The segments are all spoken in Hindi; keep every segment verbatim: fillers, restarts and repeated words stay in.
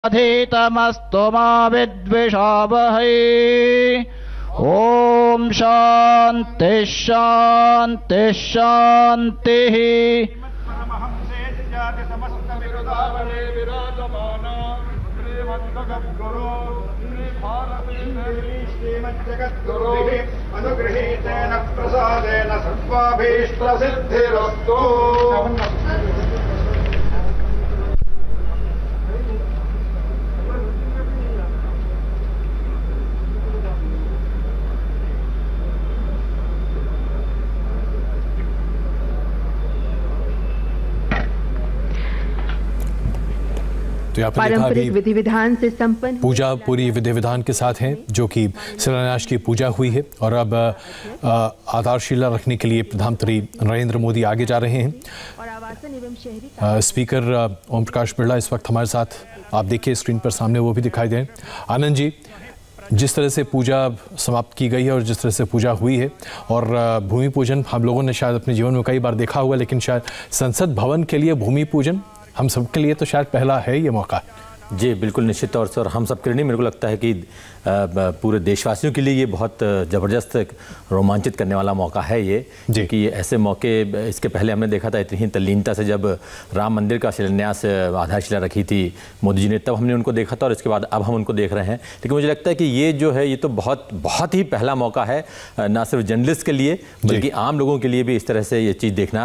अधितमस्तु मा विद्विषावहै। ओम शांति शांति शांतिः। अनुगृहीतेन प्रसादेन सर्वाभीष्टसिद्धिरस्तु। तो पारंपरिक विधि विधान से संपन्न पूजा पूरी विधि विधान के साथ है, जो कि शिलान्यास की पूजा हुई है और अब आधारशिला रखने के लिए प्रधानमंत्री नरेंद्र मोदी आगे जा रहे हैं। और आवासन एवं शहरी स्पीकर ओम प्रकाश बिरला इस वक्त हमारे साथ, आप देखिए स्क्रीन पर सामने, वो भी दिखाई दें। आनंद जी, जिस तरह से पूजा समाप्त की गई है और जिस तरह से पूजा हुई है, और भूमि पूजन हम लोगों ने शायद अपने जीवन में कई बार देखा हुआ, लेकिन शायद संसद भवन के लिए भूमि पूजन हम सबके लिए तो शायद पहला है ये मौका। जी बिल्कुल, निश्चित तौर से, और हम सब के लिए मेरे को लगता है कि पूरे देशवासियों के लिए ये बहुत ज़बरदस्त रोमांचित करने वाला मौका है ये, क्योंकि ऐसे मौके इसके पहले हमने देखा था इतनी तल्लीनता से जब राम मंदिर का शिलान्यास आधारशिला रखी थी मोदी जी ने, तब हमने उनको देखा था और इसके बाद अब हम उनको देख रहे हैं। लेकिन मुझे लगता है कि ये जो है ये तो बहुत बहुत ही पहला मौका है, ना सिर्फ जर्नलिस्ट के लिए बल्कि आम लोगों के लिए भी इस तरह से ये चीज़ देखना।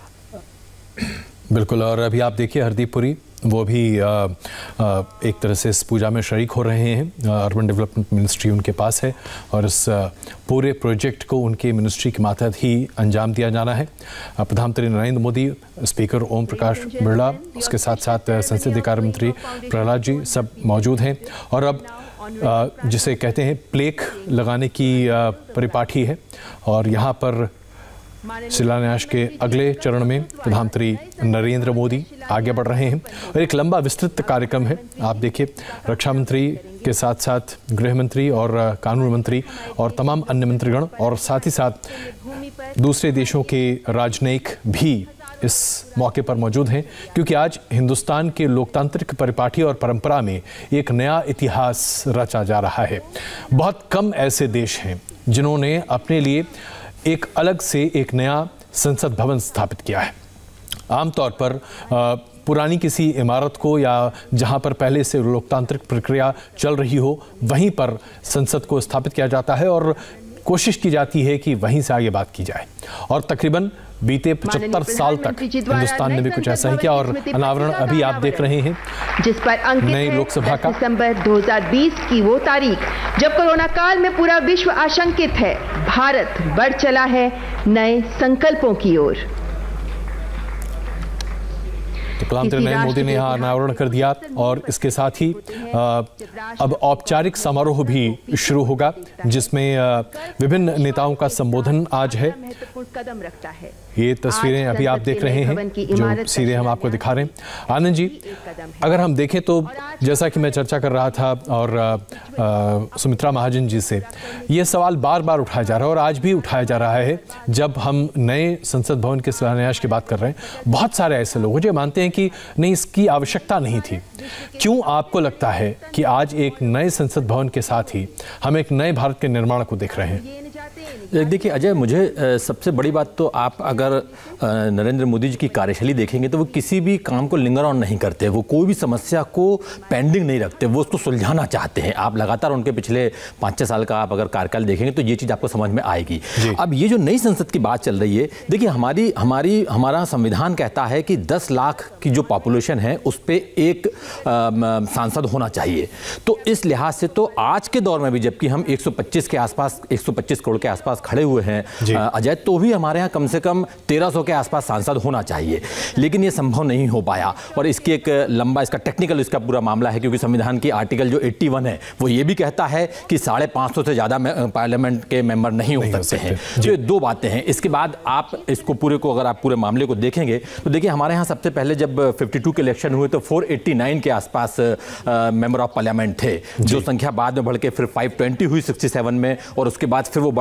बिल्कुल, और अभी आप देखिए हरदीप पुरी वो भी आ, आ, एक तरह से इस पूजा में शरीक हो रहे हैं। अर्बन डेवलपमेंट मिनिस्ट्री उनके पास है और इस पूरे प्रोजेक्ट को उनके मिनिस्ट्री के मातहत ही अंजाम दिया जाना है। प्रधानमंत्री नरेंद्र मोदी, स्पीकर ओम प्रकाश बिरला, उसके साथ साथ संसदीय कार्य मंत्री प्रहलाद जी सब मौजूद हैं। और अब आ, जिसे कहते हैं प्लेक लगाने की परिपाटी है और यहाँ पर शिलान्यास के अगले चरण में प्रधानमंत्री नरेंद्र मोदी आगे बढ़ रहे हैं और एक लंबा विस्तृत कार्यक्रम है। आप देखिए रक्षा मंत्री के साथ साथ गृह मंत्री और कानून मंत्री और तमाम अन्य मंत्रीगण और साथ ही साथ दूसरे देशों के राजनयिक भी इस मौके पर मौजूद हैं, क्योंकि आज हिंदुस्तान के लोकतांत्रिक परिपाटी और परंपरा में एक नया इतिहास रचा जा रहा है। बहुत कम ऐसे देश हैं जिन्होंने अपने लिए एक अलग से एक नया संसद भवन स्थापित किया है। आमतौर पर पुरानी किसी इमारत को या जहां पर पहले से लोकतांत्रिक प्रक्रिया चल रही हो वहीं पर संसद को स्थापित किया जाता है और कोशिश की जाती है कि वहीं से आगे बात की जाए। और तकरीबन बीते पचहत्तर साल तक हिंदुस्तान ने भी कुछ ऐसा ही किया और अनावरण अभी आप देख रहे हैं, जिस पर अंकित नई लोकसभा का दिसंबर दो हज़ार बीस की वो तारीख जब कोरोना काल में पूरा विश्व आशंकित है। भारत बढ़ चला है नए संकल्पों की ओर। तो प्रधानमंत्री नरेंद्र मोदी ने यहाँ अनावरण कर दिया और इसके साथ ही आ, अब औपचारिक समारोह भी शुरू होगा, जिसमें आ, विभिन्न नेताओं का संबोधन आज है। कदम रखता है। ये तस्वीरें अभी आप देख रहे हैं जो सीधे हम आपको दिखा रहे हैं। आनंद जी, अगर हम देखें तो जैसा कि मैं चर्चा कर रहा था और आ, आ, सुमित्रा महाजन जी से, ये सवाल बार बार उठाया जा रहा है और आज भी उठाया जा रहा है जब हम नए संसद भवन के शिलान्यास की बात कर रहे हैं। बहुत सारे ऐसे लोग जो मानते हैं कि नहीं, इसकी आवश्यकता नहीं थी। क्यों आपको लगता है कि आज एक नए संसद भवन के साथ ही हम एक नए भारत के निर्माण को देख रहे हैं? देखिए अजय, मुझे सबसे बड़ी बात तो आप अगर नरेंद्र मोदी जी की कार्यशैली देखेंगे तो वो किसी भी काम को लिंगर ऑन नहीं करते, वो कोई भी समस्या को पेंडिंग नहीं रखते, वो उसको सुलझाना चाहते हैं। आप लगातार उनके पिछले पाँच छः साल का आप अगर कार्यकाल देखेंगे तो ये चीज़ आपको समझ में आएगी। अब ये जो नई संसद की बात चल रही है, देखिए हमारी हमारी हमारा संविधान कहता है कि दस लाख की जो पॉपुलेशन है उस पर एक सांसद होना चाहिए। तो इस लिहाज से तो आज के दौर में भी जबकि हम एक सौ पच्चीस के आसपास एक सौ पच्चीस करोड़ के आसपास खड़े हुए हैं अजय, तो भी हमारे यहाँ कम से कम तेरह सौ के आसपास सांसद होना चाहिए, लेकिन ये संभव नहीं हो पाया। और इसकी एक लंबा इसका टेक्निकल इसका पूरा मामला है, क्योंकि संविधान की आर्टिकल जो इक्यासी है वो ये भी कहता है कि साढ़े पाँच सौ से ज़्यादा पार्लियामेंट के मेंबर नहीं हो सकते हैं। तो ये दो बातें हैं। इसके बाद आप इसको पूरे को अगर आप पूरे मामले को देखेंगे तो देखिए हमारे यहाँ सबसे पहले जब बावन के इलेक्शन हुए तो चार सौ नवासी के आसपास मेंबर ऑफ पार्लियामेंट थे, जो संख्या बाद में बढ़ के फिर पाँच सौ बीस हुई सड़सठ में, और उसके बाद फिर वो बढ़ के एक बार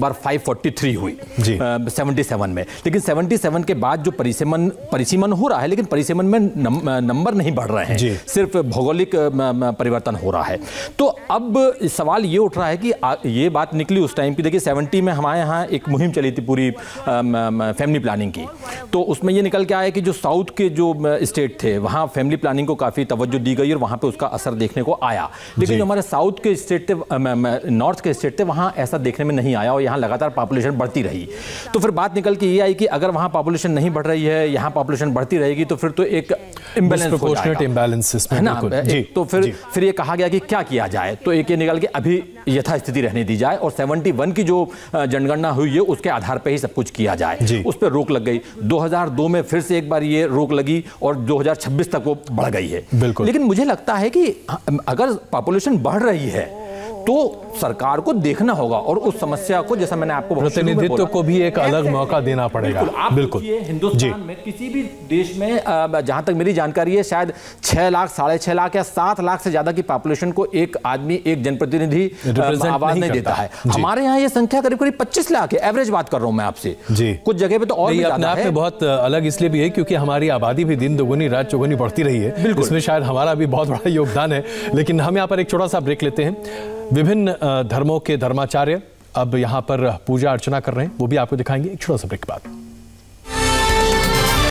बार पाँच सौ तैंतालीस हुई जी सतहत्तर में, लेकिन सतहत्तर के बाद जो परिसीमन परिसीमन हो रहा है, लेकिन परिसीमन में नम, नंबर नहीं बढ़ रहे हैं, सिर्फ भौगोलिक परिवर्तन हो रहा है। तो अब सवाल ये उठ रहा है कि आ, ये बात निकली उस टाइम की, देखिए सत्तर में हमारे यहाँ एक मुहिम चली थी पूरी फैमिली प्लानिंग की, तो उसमें ये निकल के आया कि जो साउथ के जो स्टेट थे वहाँ फैमिली प्लानिंग को काफ़ी तवज्जो दी गई और वहाँ पे उसका असर देखने को आया, लेकिन जो हमारे साउथ के स्टेट थे, नॉर्थ के स्टेट थे, वहाँ ऐसा देखने में नहीं आया और यहाँ लगातार पॉपुलेशन बढ़ती रही। तो फिर बात निकल के ये आई कि अगर वहाँ पॉपुलेशन नहीं बढ़ रही है, यहाँ पॉपुलेशन बढ़ती रहेगी, तो फिर तो एक इम्बैलेंस हो जाएगा, है ना। तो फिर फिर ये कहा गया कि क्या किया जाए, तो एक ये निकल के अभी यथास्थिति रहने दी जाए और इकहत्तर की जो जनगणना हुई है उसके आधार पर ही सब कुछ किया जाए, उस पर रोक लग गई। दो हज़ार दो में फिर से एक बार ये रोक लगी और दो हज़ार छब्बीस तक वो बढ़ गई है। लेकिन मुझे लगता है कि अगर पॉपुलेशन बढ़ रही है तो सरकार को देखना होगा और उस समस्या को, जैसा मैंने आपको प्रतिनिधित्व को भी एक अलग मौका देना पड़ेगा। बिल्कुल, हिंदुस्तान में किसी भी देश में जहां तक मेरी जानकारी है शायद छह लाख साढ़े छह लाख या सात लाख से ज्यादा की पॉपुलेशन को एक आदमी, एक जनप्रतिनिधि आवाज नहीं देता है। हमारे यहाँ ये संख्या करीब करीब पच्चीस लाख है, एवरेज बात कर रहा हूं मैं आपसे। कुछ जगह पे तो और अपने आप में बहुत अलग इसलिए भी है क्योंकि हमारी आबादी भी दिन दोगुनी रात चौगुनी बढ़ती रही है, इसमें शायद हमारा भी बहुत बड़ा योगदान है। लेकिन हम यहाँ पर एक छोटा सा ब्रेक लेते हैं। विभिन्न धर्मों के धर्माचार्य अब यहाँ पर पूजा अर्चना कर रहे हैं, वो भी आपको दिखाएंगे एक छोटा सा ब्रेक के बाद।